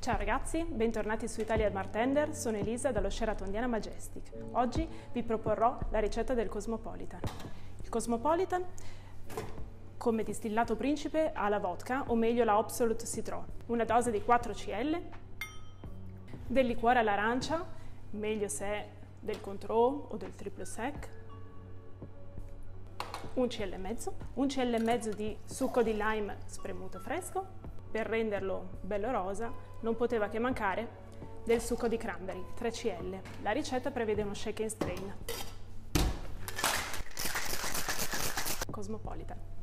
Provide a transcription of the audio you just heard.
Ciao ragazzi, bentornati su Italia Bartender, sono Elisa dallo Sheraton Diana Majestic. Oggi vi proporrò la ricetta del Cosmopolitan. Il Cosmopolitan, come distillato principe, ha la vodka, o meglio la Absolute Citron, una dose di 4 cl, del liquore all'arancia, meglio se è del Cointreau o del triple sec, un cl e mezzo di succo di lime spremuto fresco. Per renderlo bello rosa non poteva che mancare del succo di cranberry, 3 cl. La ricetta prevede uno shake and strain. Cosmopolitan.